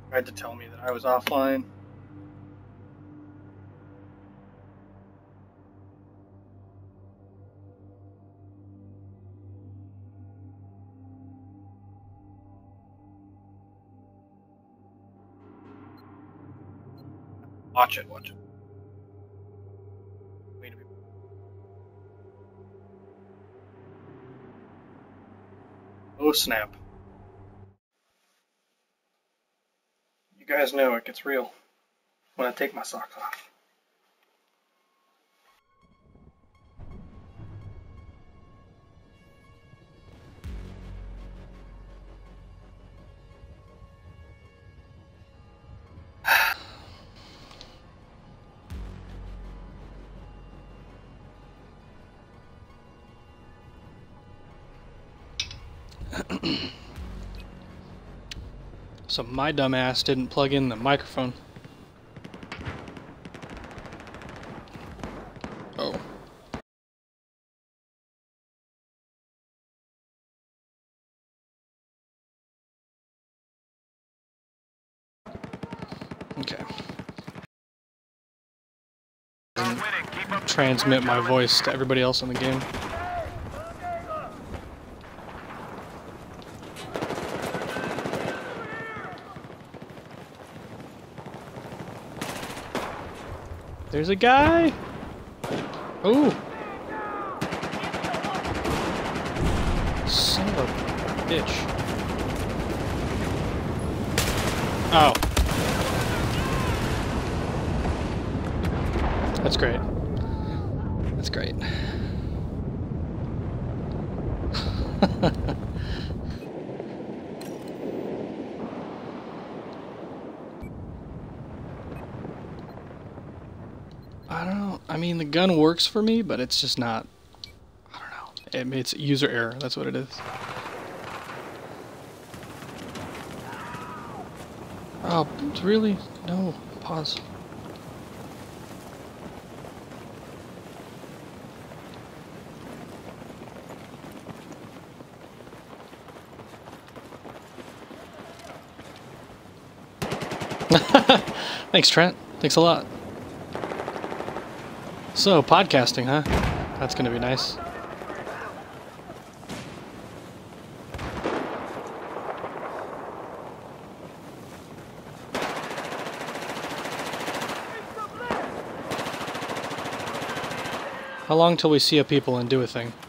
Tried to tell me that I was offline. Watch it, watch it. Wait a minute. Oh snap. You guys know it gets real when I take my socks off. So my dumbass didn't plug in the microphone. Oh. Okay. Transmit my voice to everybody else in the game. There's a guy! Ooh! Son of a bitch. Oh. That's great. That's great. I don't know. I mean, the gun works for me, but it's just not... I don't know. It's user error. That's what it is. Oh, really? No. Pause. Thanks, Trent. Thanks a lot. So, podcasting, huh? That's gonna be nice. How long till we see a people and do a thing?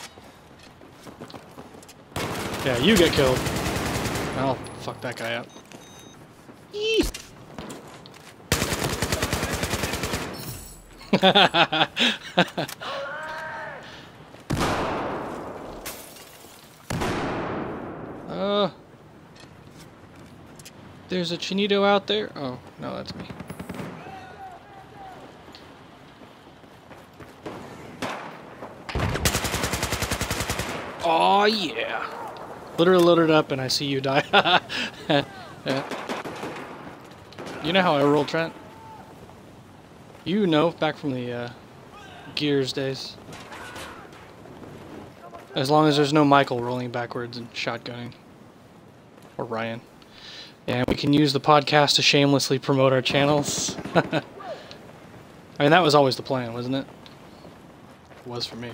Yeah, you get killed. I'll fuck that guy up. Eee! There's a Chinito out there. Oh, no, that's me. Oh yeah. Literally loaded up and I see you die. You know how I roll, Trent? You know, back from the Gears days. As long as there's no Michael rolling backwards and shotgunning. Or Ryan. And we can use the podcast to shamelessly promote our channels. I mean, that was always the plan, wasn't it? It was for me.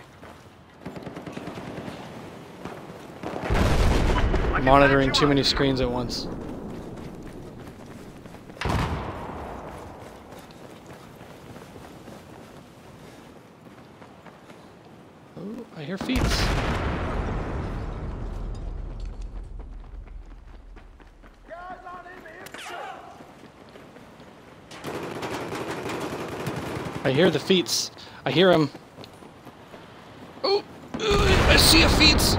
Monitoring too many screens at once. Oh, I hear feet. I hear the feets. I hear them. Oh, I see a feet.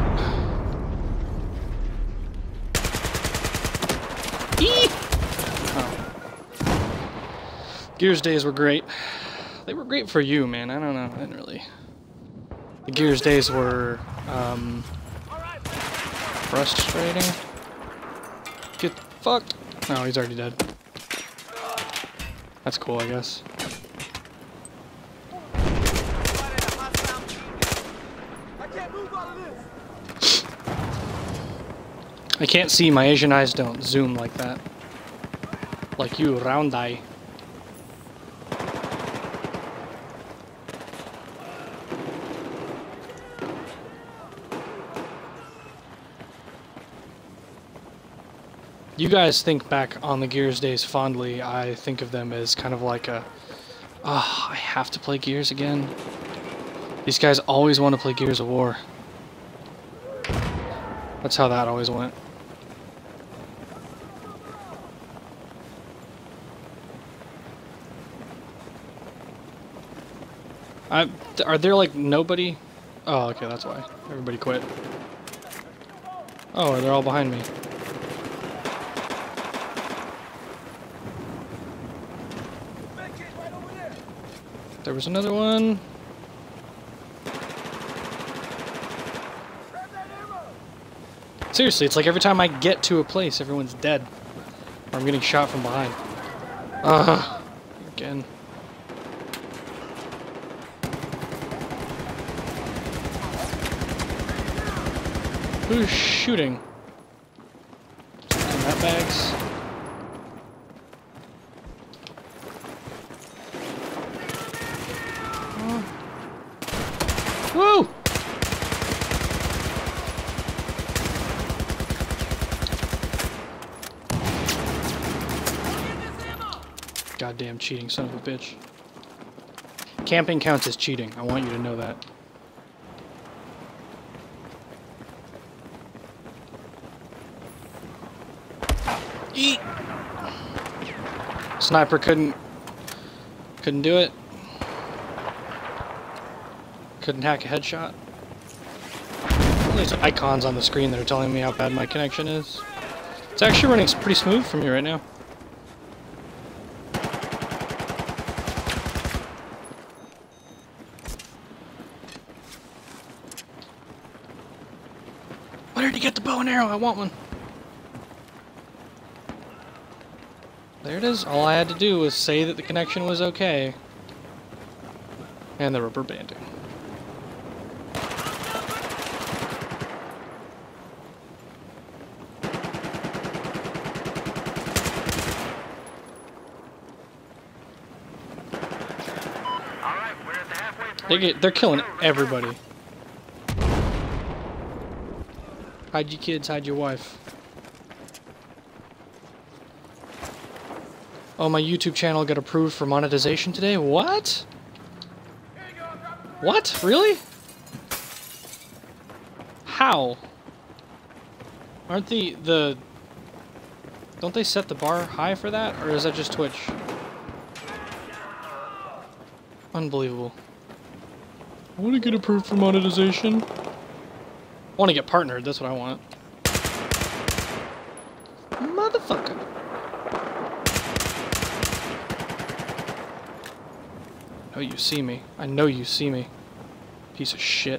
Oh. Gears days were great. They were great for you, man. I don't know. I didn't really. The Gears days were frustrating. Get fucked. No, he's already dead. That's cool, I guess. I can't see. My Asian eyes don't zoom like that. Like you, round eye. You guys think back on the Gears days fondly. I think of them as kind of like a, I have to play Gears again. These guys always want to play Gears of War. That's how that always went. Are there like nobody? Oh, okay, that's why. Everybody quit. Oh, they're all behind me. There was another one. Seriously, it's like every time I get to a place, everyone's dead. Or I'm getting shot from behind. Again. Who's shooting? That bags. Woo! Goddamn cheating son of a bitch. Camping counts as cheating. I want you to know that. Eat! Sniper couldn't do it. Couldn't hack a headshot. There's icons on the screen that are telling me how bad my connection is. It's actually running pretty smooth for me right now. Where did you get the bow and arrow? I want one. There it is. All I had to do was say that the connection was okay. And the rubber banding. They're killing everybody. Hide your kids, hide your wife. Oh, my YouTube channel got approved for monetization today? What? What? Really? How? Aren't the... Don't they set the bar high for that? Or is that just Twitch? Unbelievable. I want to get approved for monetization. I want to get partnered, that's what I want. Motherfucker. Oh, you see me. I know you see me. Piece of shit.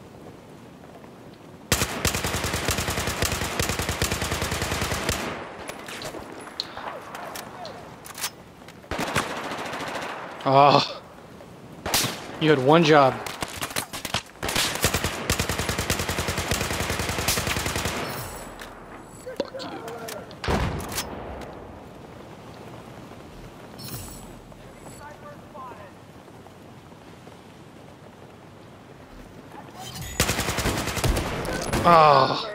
Oh. You had one job. Fuck you. Oh.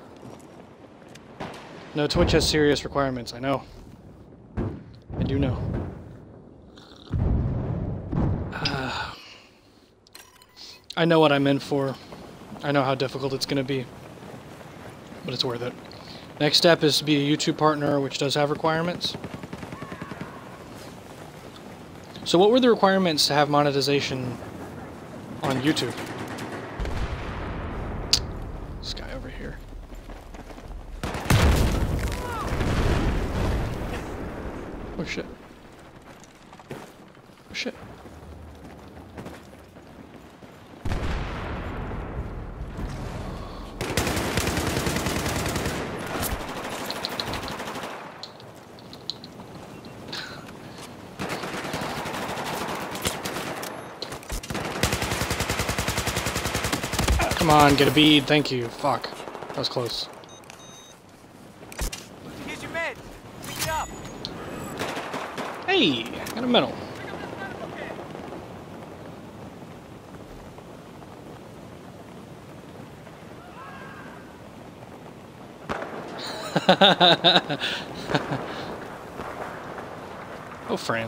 No, Twitch has serious requirements, I know. I do know. I know what I'm in for. I know how difficult it's going to be. But it's worth it. Next step is to be a YouTube partner, which does have requirements. So what were the requirements to have monetization on YouTube? This guy over here. Oh shit. Oh shit. Come on, get a bead. Thank you. Fuck. That was close. Here's your med. Pick it up. Hey, got a medal. Oh, Fran.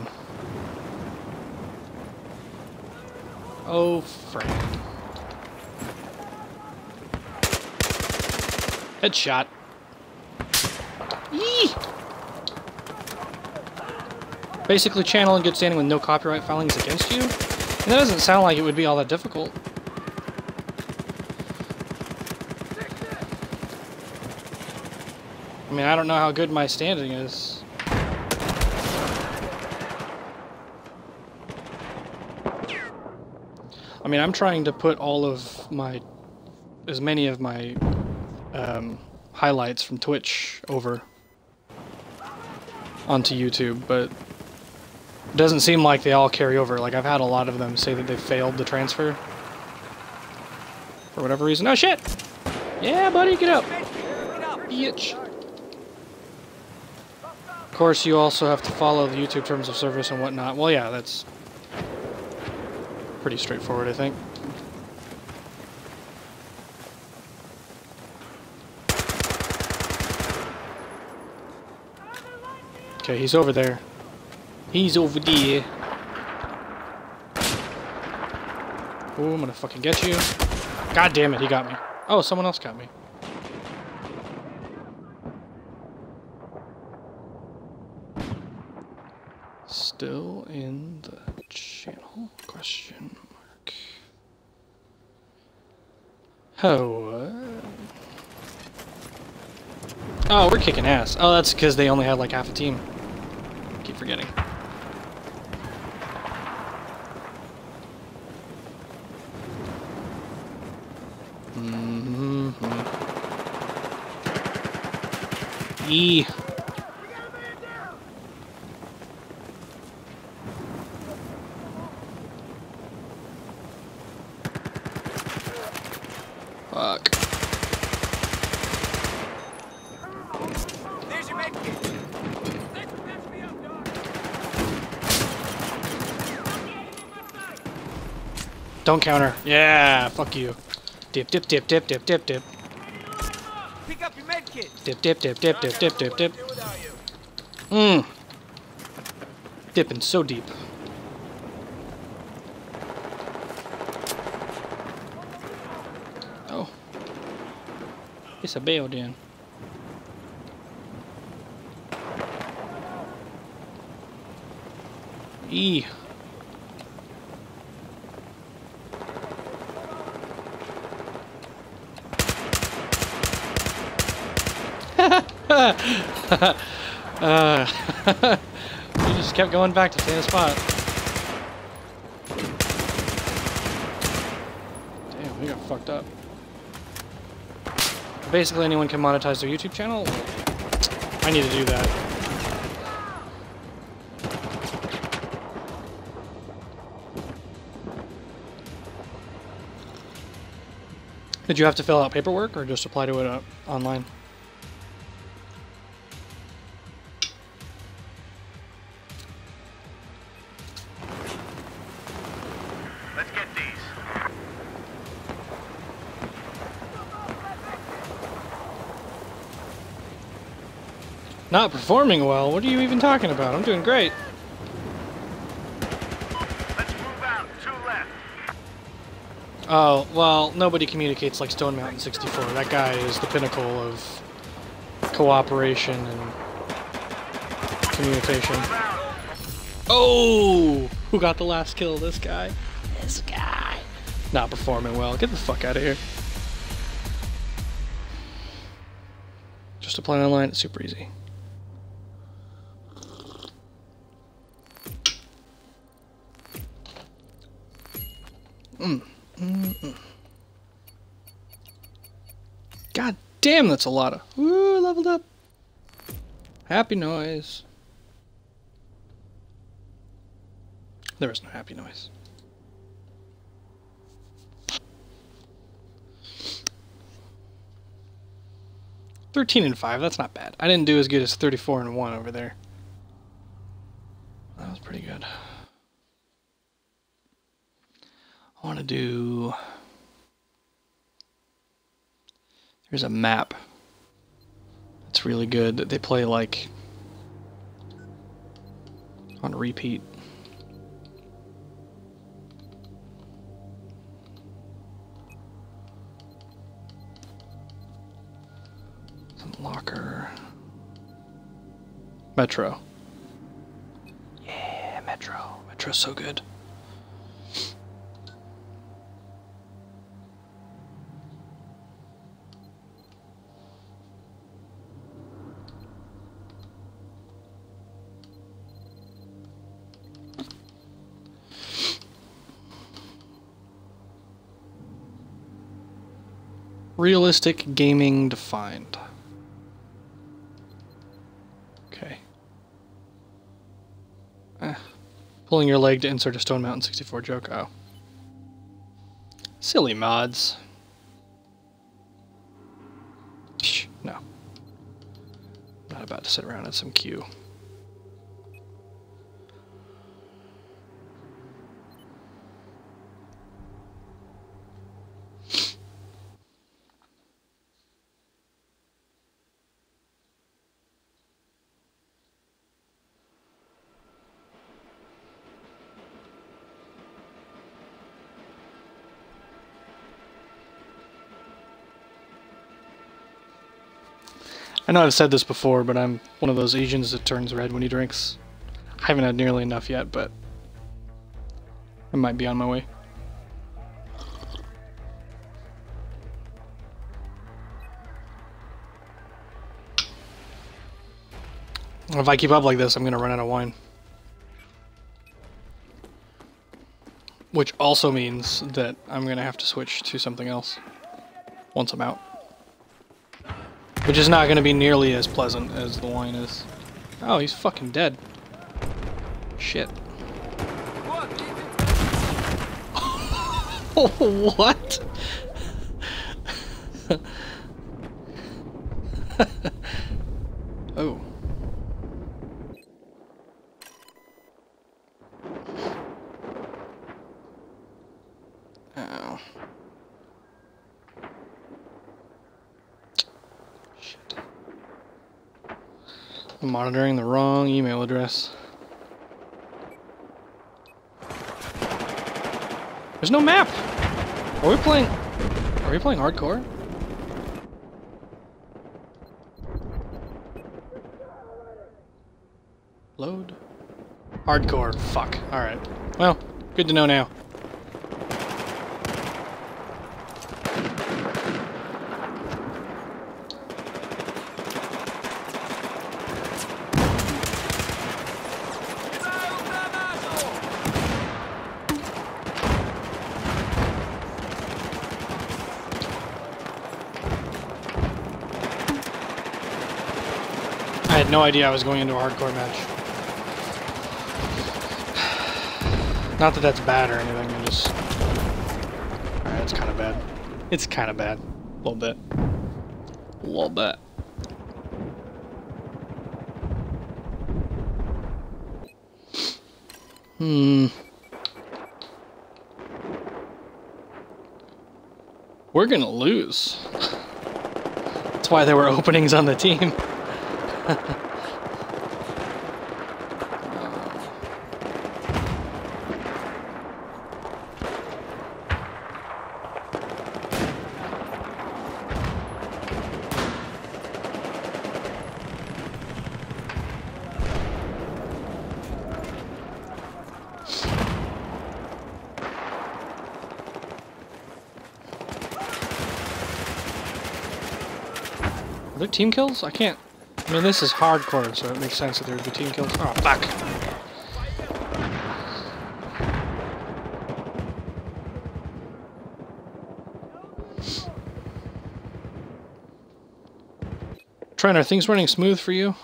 Oh, Fran. Headshot. Yee! Basically, channel in good standing with no copyright filings against you. And that doesn't sound like it would be all that difficult. I mean, I don't know how good my standing is. I mean, I'm trying to put all of my, as many of my highlights from Twitch over onto YouTube, but it doesn't seem like they all carry over. Like, I've had a lot of them say that they failed the transfer for whatever reason. Oh shit! Yeah, buddy, get up! Bitch! Of course, you also have to follow the YouTube terms of service and whatnot. Well, yeah, that's pretty straightforward, I think. Okay, he's over there. He's over there. Oh, I'm gonna fucking get you. God damn it, he got me. Oh, someone else got me. Still in the channel? Question mark. Oh, oh, we're kicking ass. Oh, that's because they only had like half a team. Keep forgetting. E. Fuck. There's your medkit. Don't counter. Yeah, fuck you. Dip, dip, dip, dip, dip, dip, dip. Pick up your medkit. Dip, dip, dip, dip, dip, dip, dip, dip. Mmm. Dipping so deep. Oh. It's a bail then. E. You just kept going back to the same spot. Damn, we got fucked up. Basically, anyone can monetize their YouTube channel. I need to do that. Did you have to fill out paperwork or just apply to it online? Let's get these. Not performing well? What are you even talking about? I'm doing great. Let's move out. 2 left. Oh, well, nobody communicates like Stone Mountain 64. That guy is the pinnacle of cooperation and communication. Oh! Who got the last kill? This guy. This guy. Not performing well. Get the fuck out of here. Just to play online, it's super easy. God damn, that's a lot of... Woo, leveled up. Happy noise. There was no happy noise. (13 and 5), that's not bad. I didn't do as good as 34 and 1 over there. That was pretty good. I want to do... There's a map. It's really good that they play like on repeat. Some locker. Metro. Yeah, Metro. Metro's so good. Realistic gaming defined. Okay. Pulling your leg to insert a Stone Mountain 64 joke. Oh. Silly mods. Shh, no. Not about to sit around at some queue. I know I've said this before, but I'm one of those Asians that turns red when he drinks. I haven't had nearly enough yet, but I might be on my way. If I keep up like this, I'm gonna run out of wine. Which also means that I'm gonna have to switch to something else once I'm out. Which is not going to be nearly as pleasant as the wine is. Oh, he's fucking dead. Shit. Oh, what? Oh. Oh. I'm monitoring the wrong email address. There's no map. Are we playing hardcore? Load. Hardcore. Fuck. All right. Well, good to know now. I had no idea I was going into a hardcore match. Not that that's bad or anything, I just... Alright, it's kind of bad. It's kind of bad. A little bit. A little bit. We're gonna lose. That's why there were openings on the team. Are there team kills? I can't... I mean, this is hardcore, so it makes sense that there would be team kills. Oh, fuck! Trent, are things running smooth for you?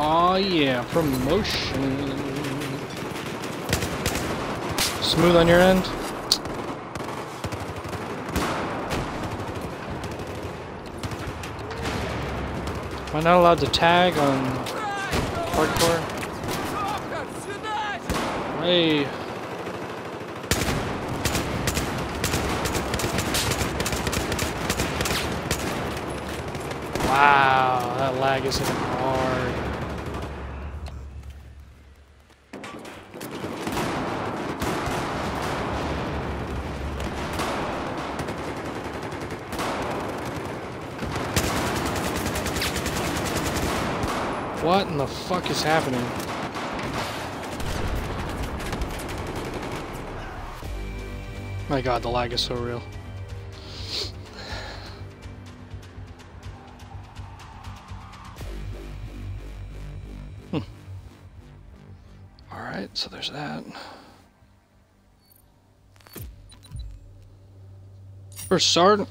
Oh yeah, promotion. Smooth on your end. Am I not allowed to tag on hardcore? Hey. Wow, that lag is hitting hard. What in the fuck is happening? My god, the lag is so real. Alright, so there's that. First sergeant.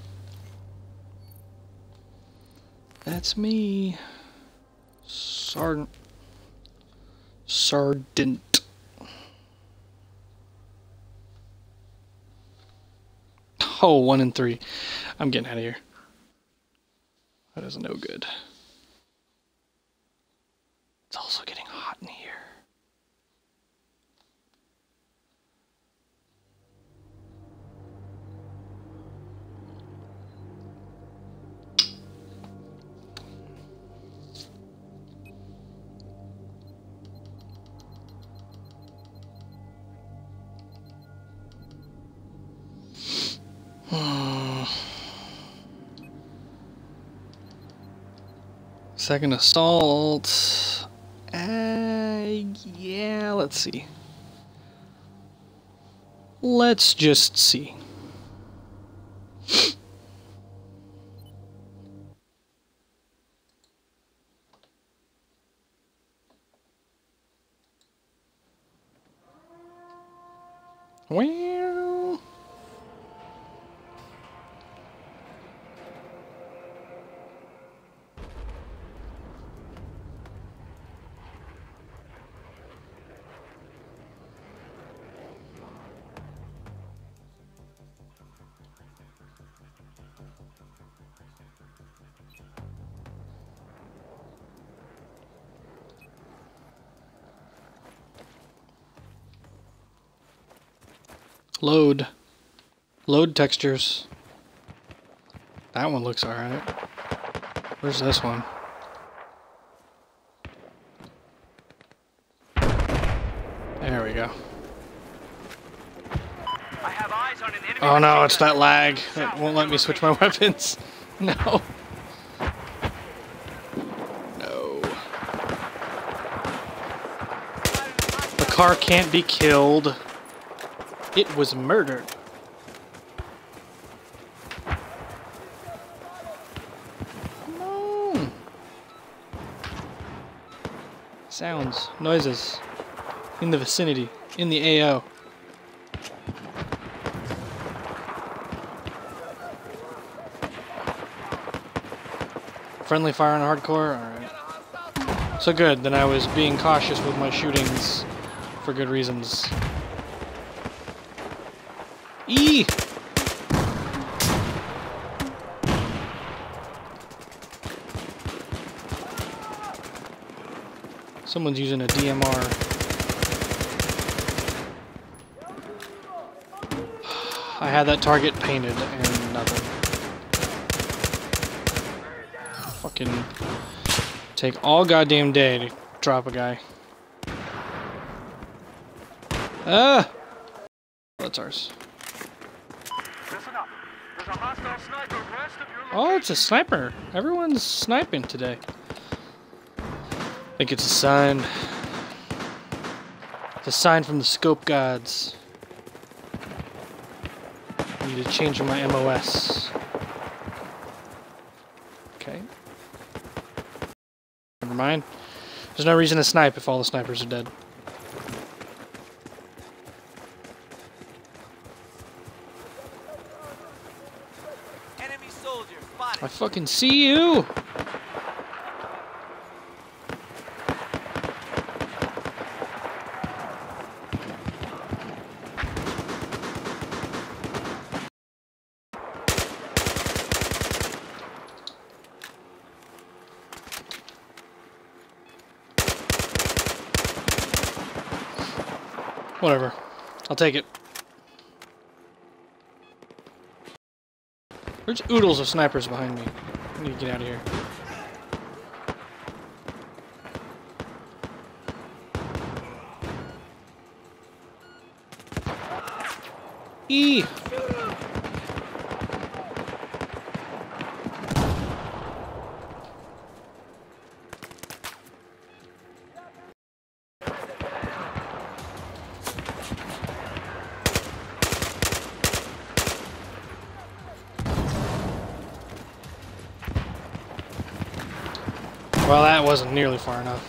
That's me. Sergeant. Sergeant. Oh, 1 and 3. I'm getting out of here. That is no good. It's also getting hot in here. Second assault. Yeah, let's see. Let's just see. Well, load. Load textures. That one looks alright. Where's this one? There we go. I have eyes on an enemy. Oh no, it's that lag. It won't let me switch my weapons. No. No. The car can't be killed. It was murdered. Come on. Sounds, noises in the vicinity, in the AO. Friendly fire on hardcore? Alright. So good, then I was being cautious with my shootings for good reasons. E! Someone's using a DMR. I had that target painted and nothing. Fucking take all goddamn day to drop a guy. Ah! That's ours. Listen up. There's a hostile sniper west of your Oh, it's a sniper. Everyone's sniping today. I think it's a sign. It's a sign from the scope gods. I need to change my MOS. Okay. Never mind. There's no reason to snipe if all the snipers are dead. enemy soldier spotted. I fucking see you! Whatever. I'll take it. There's oodles of snipers behind me. I need to get out of here. E. Well, that wasn't nearly far enough.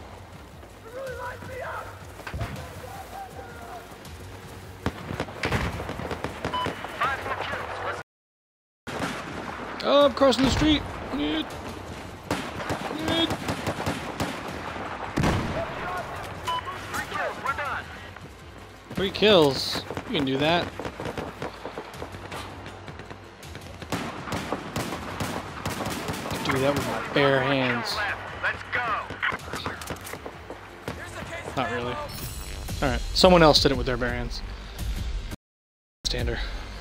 Oh, I'm crossing the street. Need. 3 kills. You can do that. Do that with my bare hands. Not really. Alright, someone else did it with their bare hands. Stander.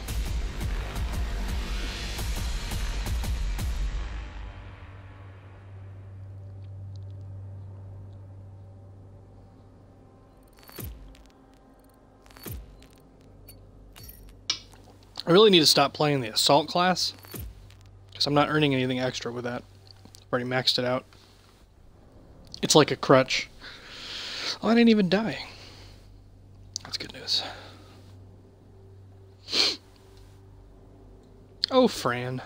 I really need to stop playing the assault class, because I'm not earning anything extra with that. I've already maxed it out. It's like a crutch. Oh, I didn't even die. That's good news. Oh, Fran.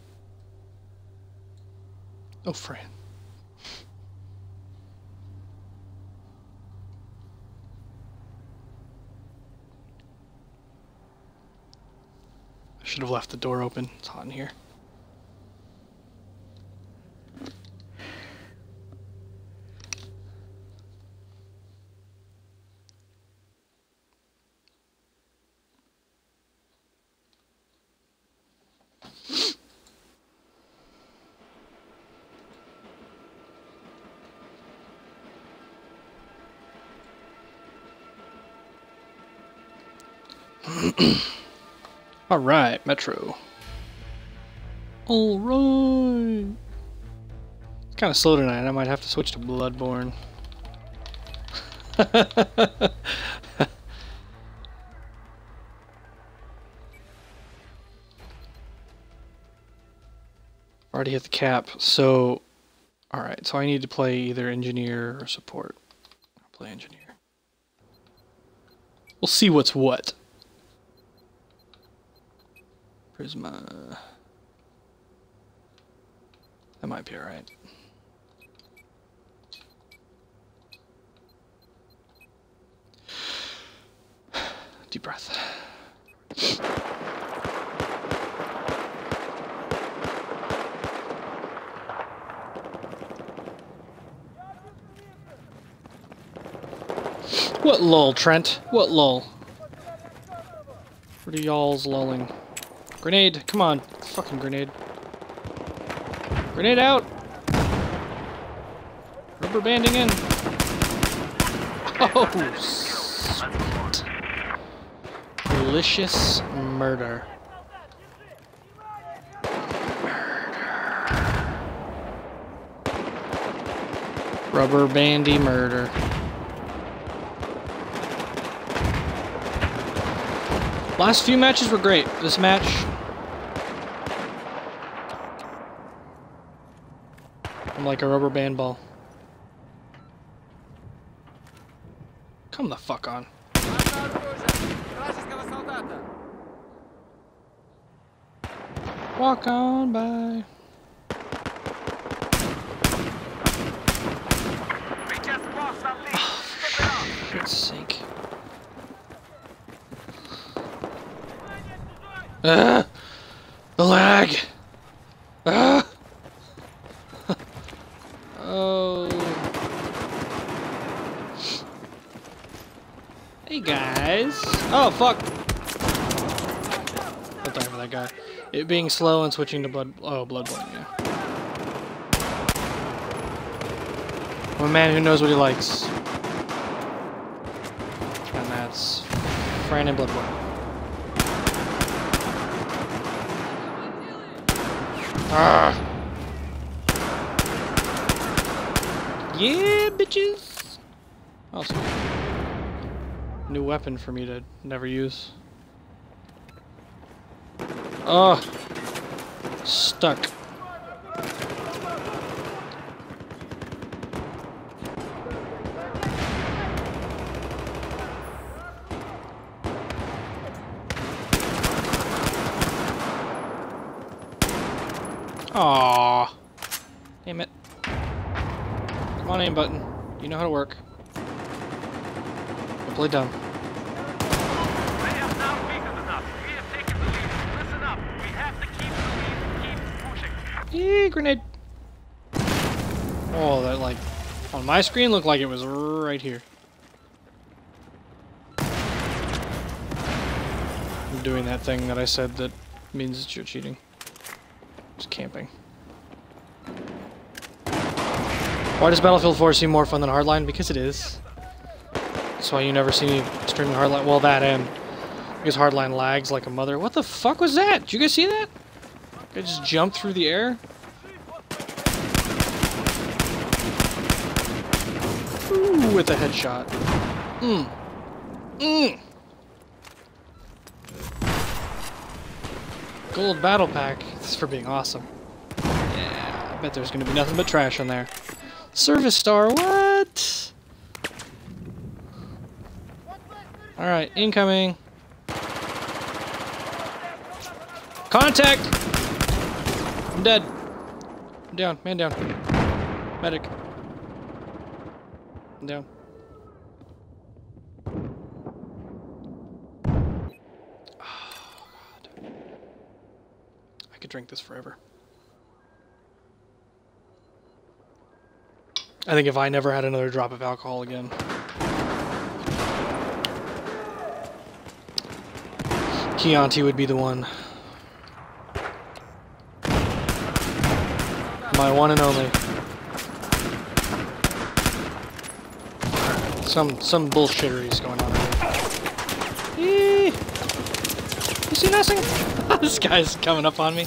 Oh, Fran. I should have left the door open. It's hot in here. Alright, Metro. Alright. It's kind of slow tonight. I might have to switch to Bloodborne. Already hit the cap, so... Alright, so I need to play either engineer or support. I'll play engineer. We'll see what's what. Prisma. That might be alright. Deep breath. What lull, Trent? What lull? What are y'all's lulling? Grenade! Come on! Fucking grenade. Grenade out! Rubber banding in! Oh, sweet. Delicious murder. Rubber bandy murder. Last few matches were great. This match... I'm like a rubber band ball. Come the fuck on. Walk on by. Oh, for shit's sake. The lag! Oh. Hey guys. Oh fuck. No time for that guy. It being slow and switching to Bloodborne, yeah. I'm a man who knows what he likes. And that's It's Fran and Bloodborne. Ah. Yeah, bitches! Also, new weapon for me to never use. Oh, stuck. Aww. Damn it. Come on, aim button. You know how to work. Don't play dumb. They have now weakened enough. We have taken the lead. Listen up. We have to keep the lead. Keep pushing. Yee, grenade. Oh, that, like, on my screen looked like it was right here. I'm doing that thing that I said that means that you're cheating. Just camping. Why does Battlefield 4 seem more fun than Hardline? Because it is. That's why you never see me streaming Hardline. Well, that and because Hardline lags like a mother. What the fuck was that? Did you guys see that? I just jumped through the air. Ooh, with a headshot. Gold battle pack. This is for being awesome. Yeah, I bet there's gonna be nothing but trash in there. Service star, what? Alright, incoming. Contact! I'm dead. I'm down, man down. Medic. I'm down. Oh, God. I could drink this forever. I think if I never had another drop of alcohol again. Chianti would be the one. My one and only. Some bullshittery's going on here. You see nothing? This guy's coming up on me.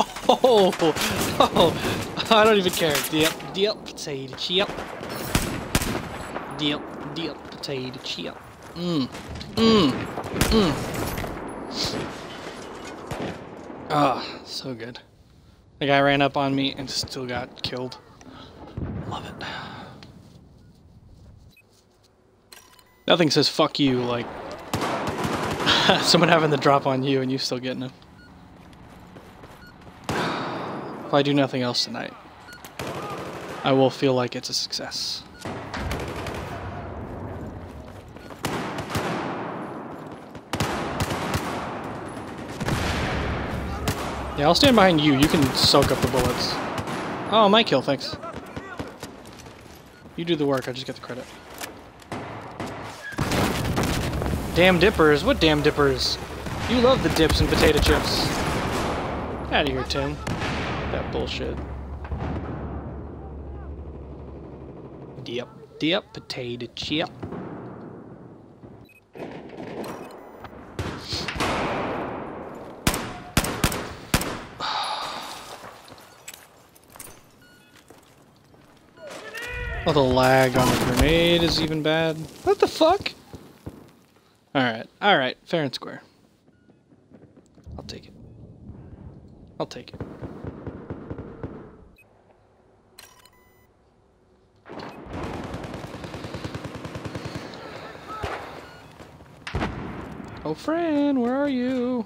Oh, I don't even care. Deal, potato chip. Deal, potato chip. Ah, so good. The guy ran up on me and still got killed. Love it. Nothing says fuck you like someone having the drop on you and you still getting him. If I do nothing else tonight, I will feel like it's a success. Yeah, I'll stand behind you. You can soak up the bullets. Oh, my kill, thanks. You do the work, I just get the credit. Damn dippers? What damn dippers? You love the dips and potato chips. Get out of here, Tim. That bullshit. Dip, potato chip. Oh, the lag on the grenade is even bad. What the fuck? Alright, fair and square. I'll take it. I'll take it. Oh, Fran, where are you?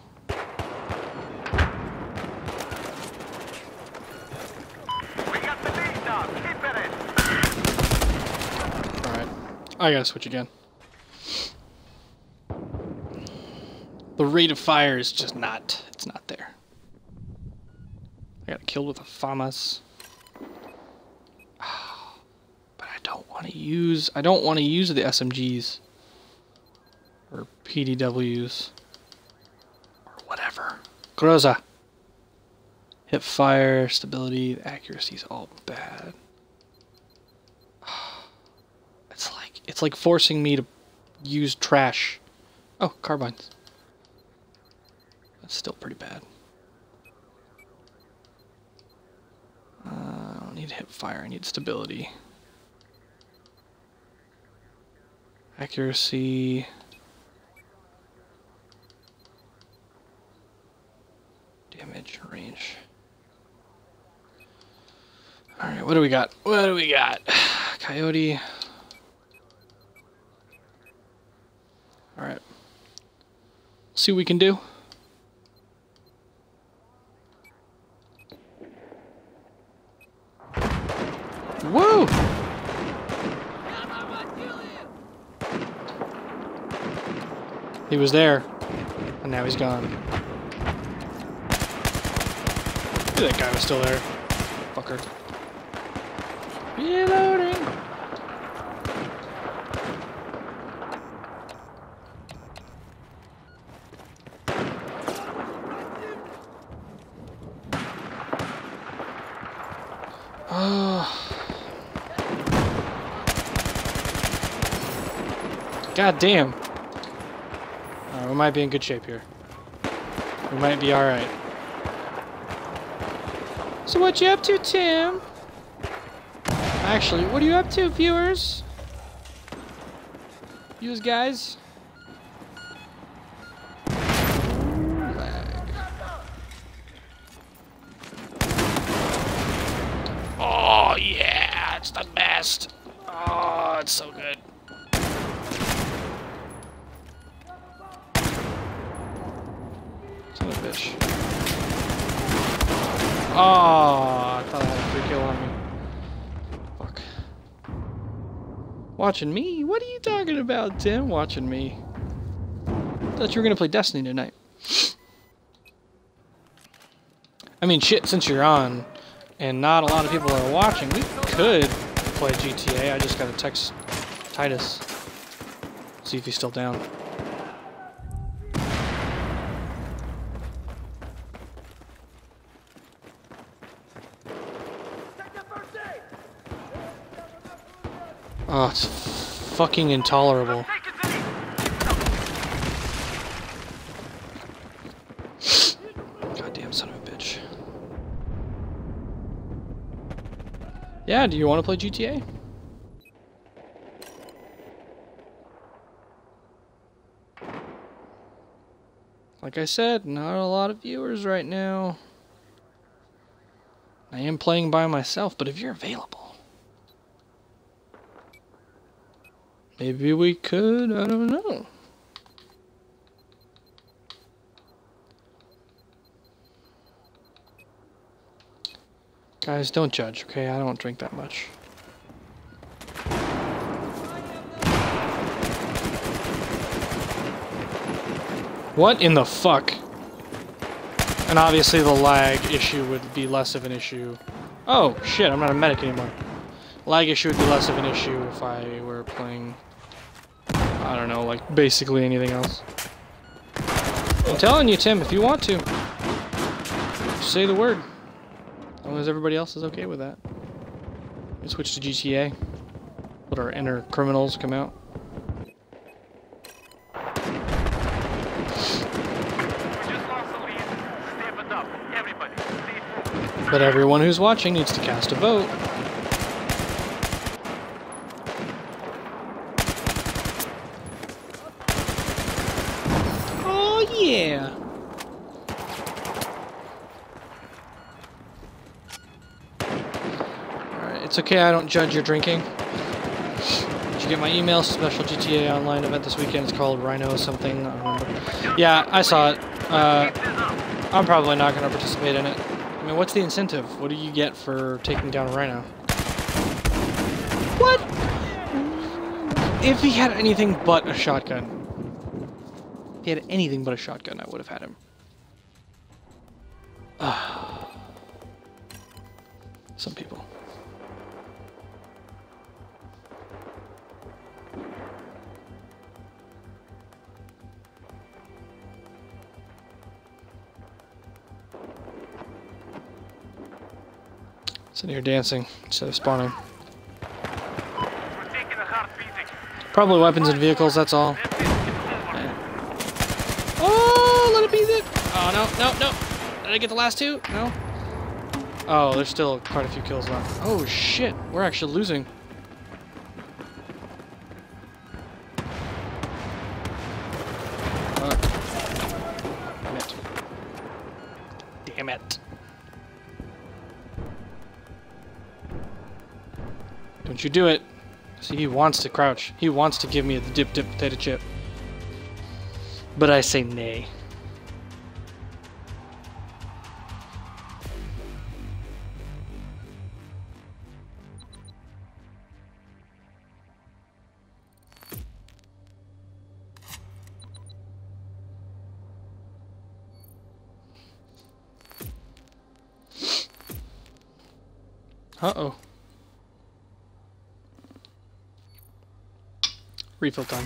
We got the lead now. Keep at it. Alright, I gotta switch again. The rate of fire is just not, it's not there. I got killed with a FAMAS. Oh, but I don't want to use the SMGs. Or PDWs. Or whatever. Groza. Hip fire, stability, accuracy's all bad. It's like forcing me to use trash Oh, carbines. That's still pretty bad. I don't need hip fire, I need stability. Accuracy. Damage, range. Alright, what do we got? What do we got? Coyote. Alright. See what we can do. Woo! He was there, and now he's gone. That guy was still there. Fucker. Reloading! God damn. We might be in good shape here. We might be alright. So what you up to, Tim? Actually, what are you up to, viewers? Viewers, guys? Lag. Oh, yeah! It's the best! Oh, it's so good. Son of a bitch. Oh, I thought I had a free kill on me. Fuck. Watching me? What are you talking about, Tim? Watching me. Thought you were gonna play Destiny tonight. I mean, shit, since you're on, and not a lot of people are watching, we could play GTA. I just gotta text Titus. See if he's still down. Oh, it's fucking intolerable. Goddamn son of a bitch. Yeah, do you want to play GTA? Like I said, not a lot of viewers right now. I am playing by myself, but if you're available, maybe we could, I don't know. Guys, don't judge, okay? I don't drink that much. What in the fuck? And obviously the lag issue would be less of an issue. Oh, shit, I'm not a medic anymore. Lag issue would be less of an issue if I were playing, I don't know, like basically anything else. I'm telling you, Tim, if you want to, just say the word. As long as everybody else is okay with that. We switch to GTA. Let our inner criminals come out. We just lost the lead. Step it up. Everybody, stay focused. But everyone who's watching needs to cast a vote. Oh yeah! Alright, it's okay, I don't judge your drinking. Did you get my email? Special GTA Online event this weekend. It's called Rhino something. I don't remember. Yeah, I saw it. I'm probably not going to participate in it. I mean, what's the incentive? What do you get for taking down a Rhino? What? If he had anything but a shotgun. If he had anything but a shotgun, I would have had him. Some people. Sitting here dancing instead of spawning. We're taking a hard beating. Probably weapons and vehicles, that's all. That's it. It's over. Did I get the last two? No? Oh, there's still quite a few kills left. Oh shit, we're actually losing. Damn it. Damn it. Don't you do it. See, he wants to crouch. He wants to give me the dip potato chip. But I say nay. Uh-oh. Refill time.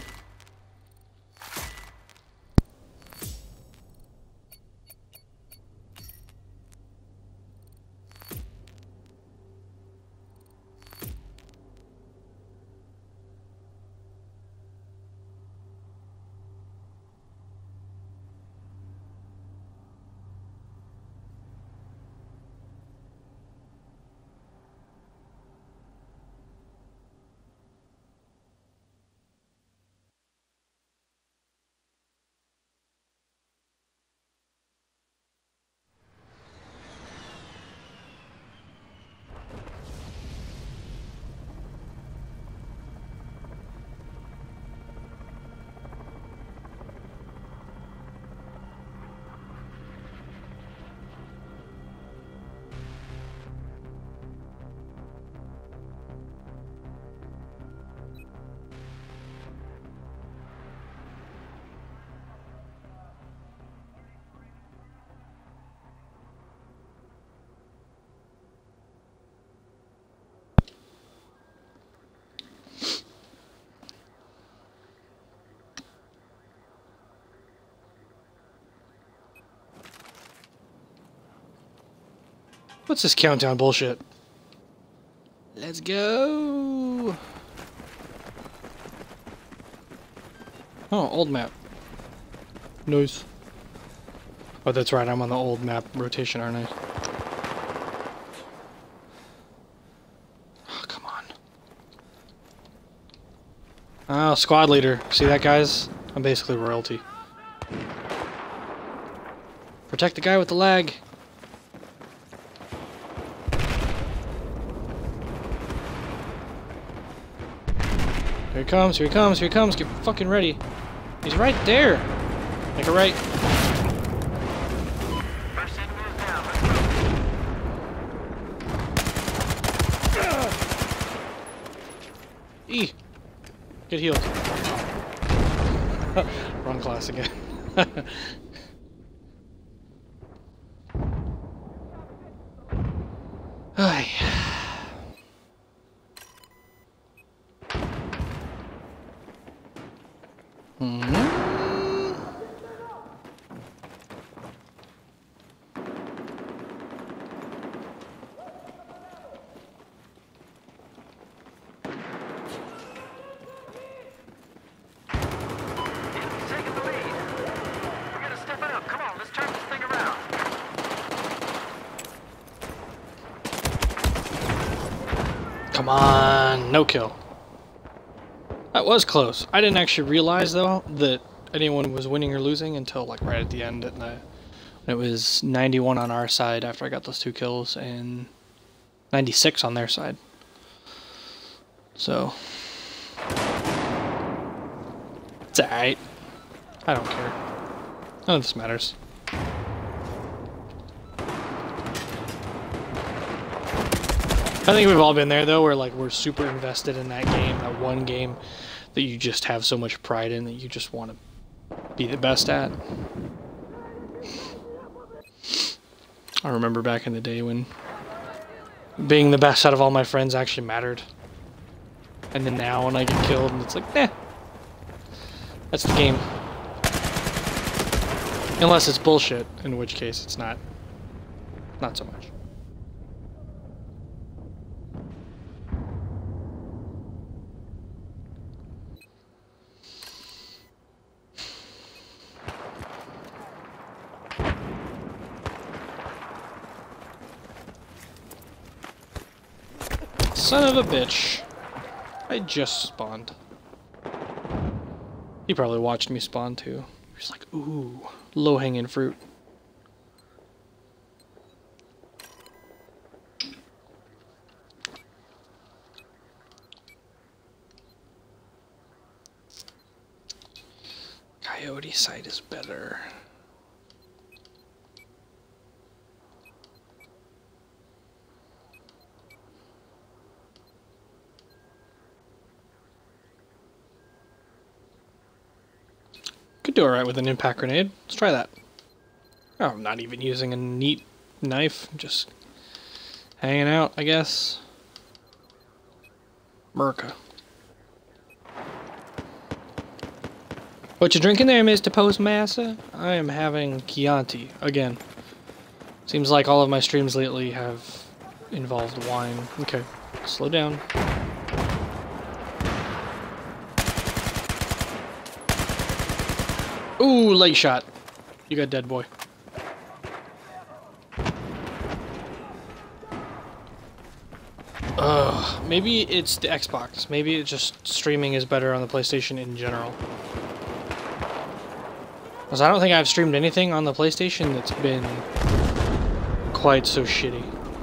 What's this countdown bullshit? Let's go. Oh, old map. Nice. Oh, that's right. I'm on the old map rotation, aren't I? Oh, come on. Oh, squad leader. See that, guys? I'm basically royalty. Protect the guy with the lag. Here he comes, here he comes, here he comes. Get fucking ready. He's right there. Make a right. First enemy is down. Let's go. E. Get healed. Wrong class again. Ay. He's taking the lead. We're gonna step it up. Come on, let's turn this thing around. Come on, no kill. That was close. I didn't actually realize though that anyone was winning or losing until like right at the end. When it was 91 on our side after I got those 2 kills and 96 on their side. So it's alright. I don't care. None of this matters. I think we've all been there though, where like we're super invested in that game, that one game that you just have so much pride in that you just want to be the best at. I remember back in the day when being the best out of all my friends actually mattered. And then now when I get killed and it's like, eh. That's the game. Unless it's bullshit, in which case it's not so much. Son of a bitch. I just spawned. He probably watched me spawn too. He's like, ooh, low-hanging fruit. Coyote site is better. Could do alright with an impact grenade. Let's try that. Oh, I'm not even using a neat knife. Just hanging out, I guess. Merca. What you drinking there, Mr. Postmaster? I am having Chianti, again. Seems like all of my streams lately have involved wine. Okay, slow down. Ooh, late shot. You got dead, boy. Maybe it's the Xbox. Maybe it's just streaming is better on the PlayStation in general. Because I don't think I've streamed anything on the PlayStation that's been quite so shitty.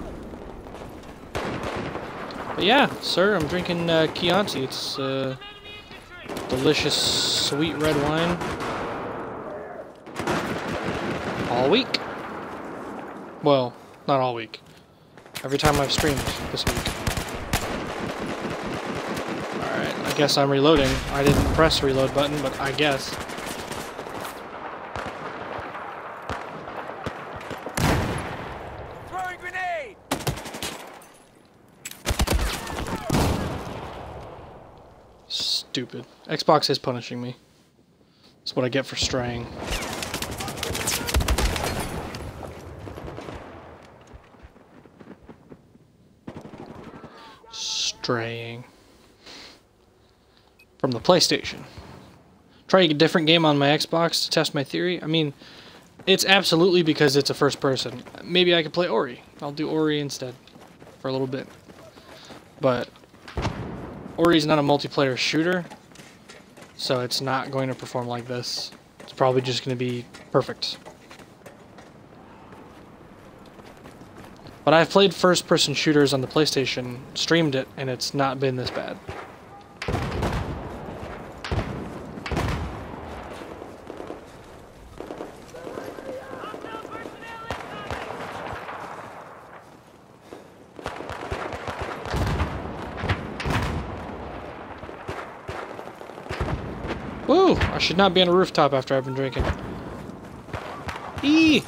But yeah, sir, I'm drinking Chianti. It's delicious sweet red wine. All week. Well, not all week. Every time I've streamed this week. Alright, I guess I'm reloading. I didn't press the reload button, but I guess. Throwing grenade! Stupid. Xbox is punishing me. That's what I get for straying. Straying from the PlayStation. Trying a different game on my Xbox to test my theory. I mean, it's absolutely because it's a first person. Maybe I could play Ori. I'll do Ori instead for a little bit. But Ori's not a multiplayer shooter, so it's not going to perform like this. It's probably just going to be perfect. But I've played first-person shooters on the PlayStation, streamed it, and it's not been this bad. Woo! I should not be on a rooftop after I've been drinking. Eee!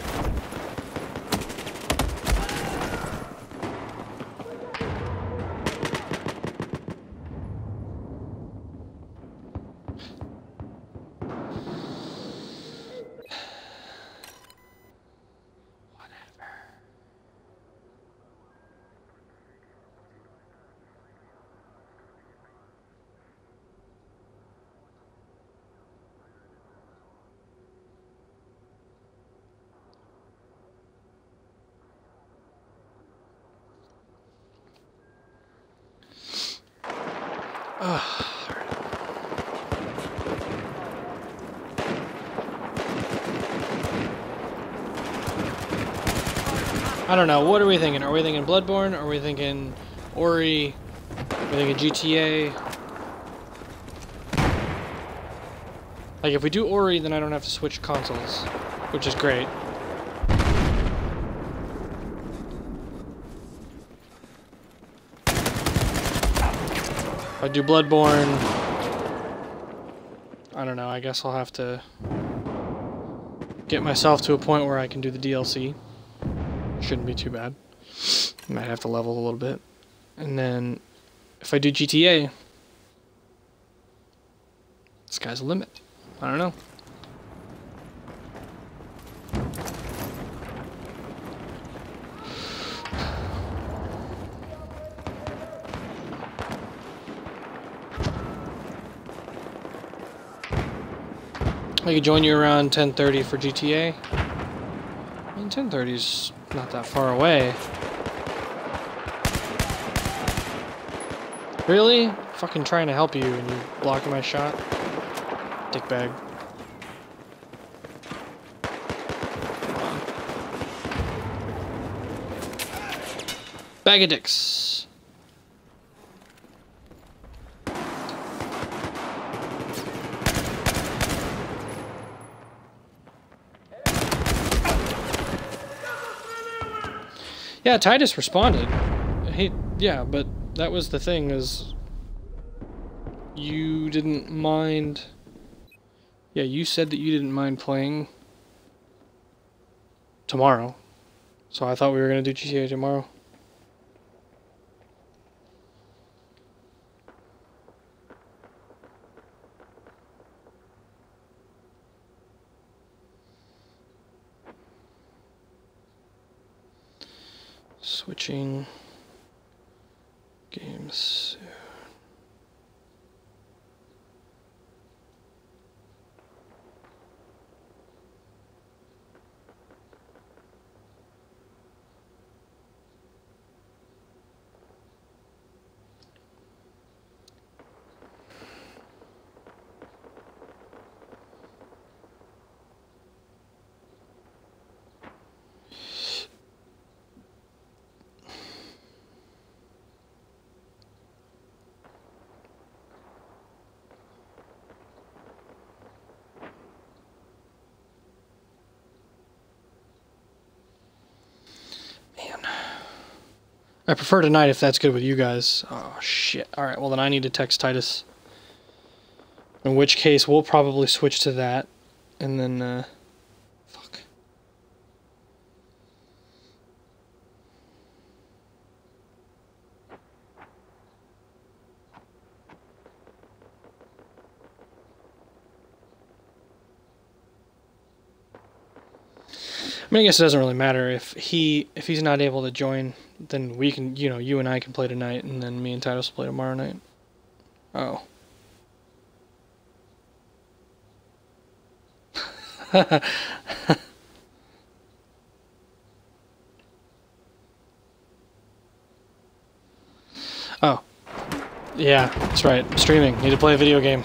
I don't know. What are we thinking? Are we thinking Bloodborne? Are we thinking Ori? Are we thinking GTA? Like, if we do Ori, then I don't have to switch consoles, which is great. If I do Bloodborne, I don't know. I guess I'll have to get myself to a point where I can do the DLC. Shouldn't be too bad. Might have to level a little bit. And then, if I do GTA, sky's the limit. I don't know. I could join you around 10:30 for GTA. I mean, 10:30's not that far away. Really? Fucking trying to help you and you blocking my shot? Dickbag. Bag of dicks. Yeah, Titus responded. Yeah, but that was the thing, is you didn't mind. Yeah, you said that you didn't mind playing tomorrow. So I thought we were gonna do GTA tomorrow. Switching games. I prefer tonight if that's good with you guys. Oh, shit. Alright, well then I need to text Titus. In which case, we'll probably switch to that. And then, fuck. I mean, I guess it doesn't really matter. If he's not able to join, then we can, you know, you and I can play tonight, and then me and Titus will play tomorrow night. Oh. Oh. Yeah, that's right. I'm streaming. Need to play a video game.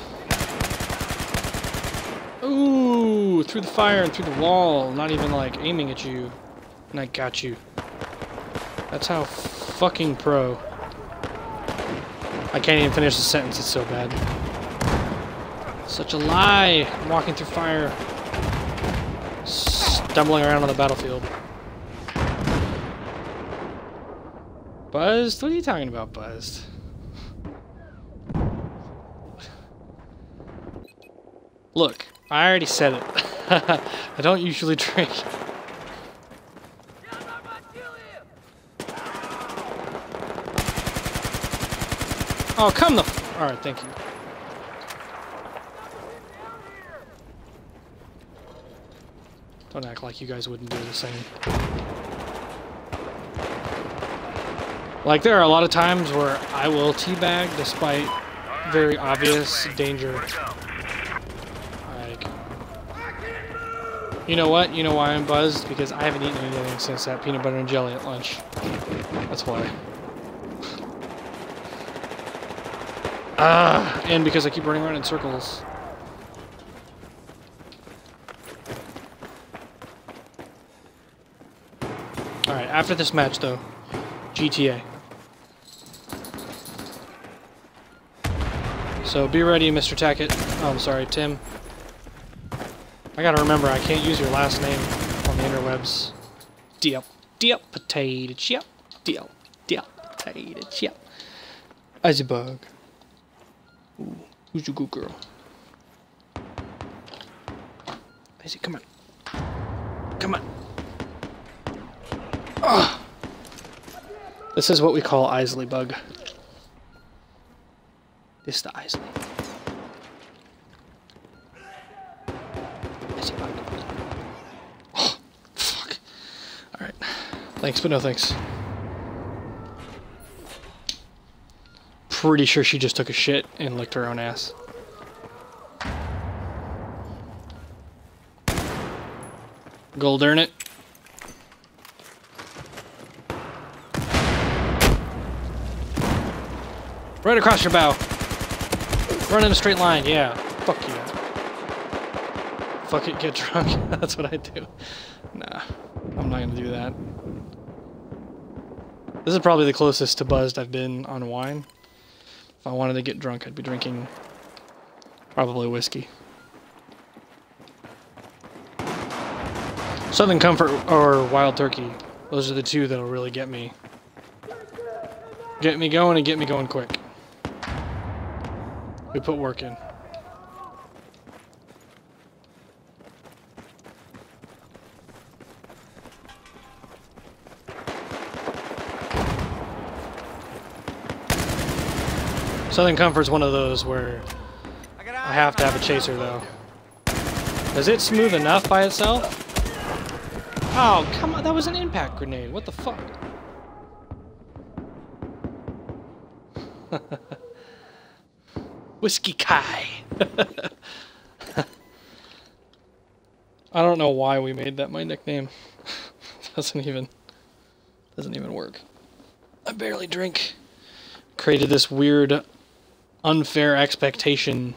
Ooh, through the fire and through the wall. Not even, like, aiming at you. And I got you. That's how fucking pro. I can't even finish the sentence, it's so bad. Such a lie! I'm walking through fire. Stumbling around on the battlefield. Buzzed? What are you talking about, Buzzed? Look, I already said it. I don't usually drink. Oh, come the f- Alright, thank you. Don't act like you guys wouldn't do the same. Like, there are a lot of times where I will teabag despite very obvious danger. Like, you know what? You know why I'm buzzed? Because I haven't eaten anything since that peanut butter and jelly at lunch. That's why. And because I keep running around in circles. Alright, after this match though, GTA. So be ready, Mr. Tackett. Oh, I'm sorry, Tim. I gotta remember, I can't use your last name on the interwebs. Potato chip. Potato chip. Izebug. Ooh, who's your good girl? Izzy, come on. Come on. Ugh. This is what we call Isley bug. This is the Isley. Isley bug. Oh, fuck. Alright. Thanks, but no thanks. Pretty sure she just took a shit and licked her own ass. Gold earn it. Right across your bow. Run in a straight line, yeah. Fuck you. Fuck it, get drunk. That's what I do. Nah, I'm not gonna do that. This is probably the closest to buzzed I've been on wine. If I wanted to get drunk, I'd be drinking probably whiskey. Southern Comfort or Wild Turkey. Those are the two that'll really get me. Get me going and get me going quick. We put work in. Southern Comfort's one of those where I have to have a chaser though. Is it smooth enough by itself? Oh, come on, that was an impact grenade. What the fuck? Whiskey Kai. I don't know why we made that my nickname. doesn't even work. I barely drink. Created this weird, unfair expectation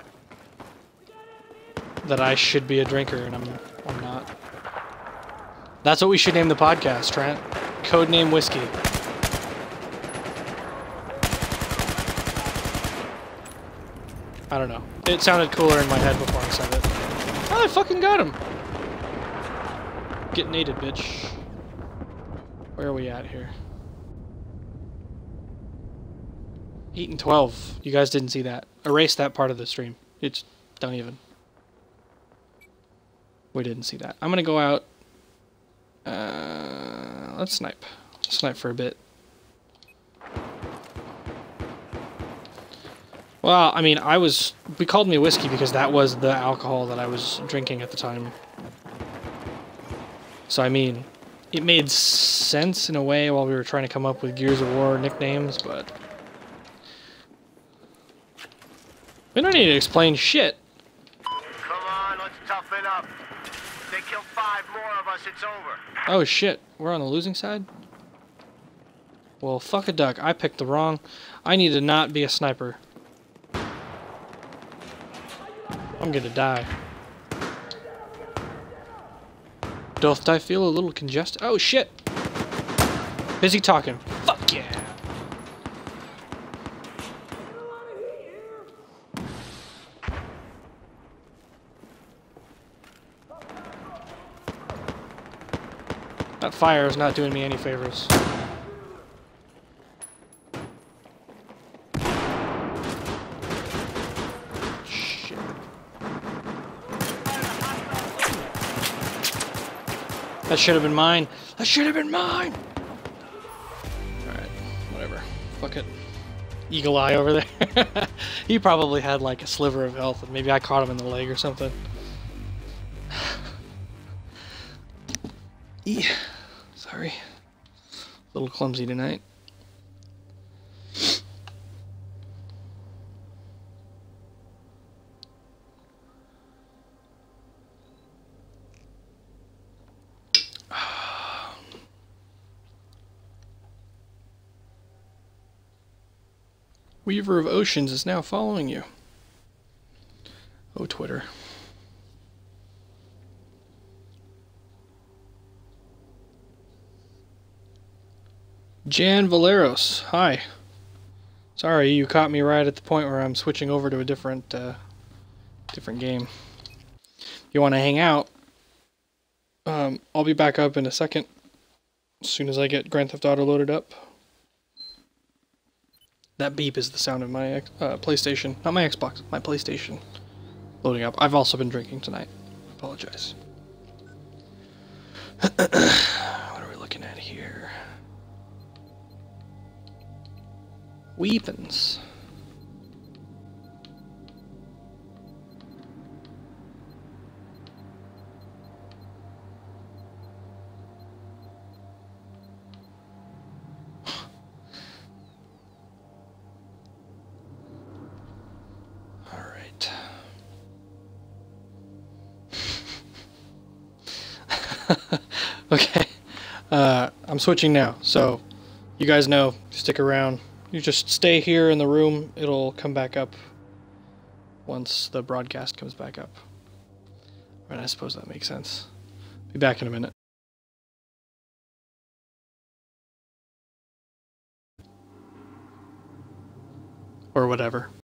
that I should be a drinker, and I'm not. That's what we should name the podcast, Trent. Codename Whiskey. I don't know. It sounded cooler in my head before I said it. Oh, I fucking got him! Get nated, bitch. Where are we at here? 8 and 12. You guys didn't see that. Erase that part of the stream. It's... don't even. We didn't see that. I'm gonna go out. Let's snipe. Snipe for a bit. Well, I mean, we called me whiskey because that was the alcohol that I was drinking at the time. So, I mean, it made sense in a way while we were trying to come up with Gears of War nicknames, but... we don't need to explain shit. Come on, let's toughen up. If they kill 5 more of us, it's over. Oh shit, we're on the losing side? Well, fuck a duck. I picked the wrong... I need to not be a sniper. I'm gonna die. Doth I feel a little congested? Oh shit! Busy talking. Fuck yeah! That fire is not doing me any favors. Shit. That should have been mine. That should have been mine! Alright, whatever. Fuck it. Eagle Eye over there. He probably had like a sliver of health, and maybe I caught him in the leg or something. Sorry. A little clumsy tonight. Weaver of Oceans is now following you. Oh, Twitter. Jan Valeros, hi. Sorry, you caught me right at the point where I'm switching over to a different game. If you want to hang out, I'll be back up in a second, as soon as I get Grand Theft Auto loaded up. That beep is the sound of my PlayStation, not my Xbox, my PlayStation loading up. I've also been drinking tonight. Apologize. What are we looking at here? Weapons. All right. Okay. I'm switching now, so you guys know, stick around. You just stay here in the room. It'll come back up once the broadcast comes back up. Right, I suppose that makes sense. Be back in a minute. Or whatever.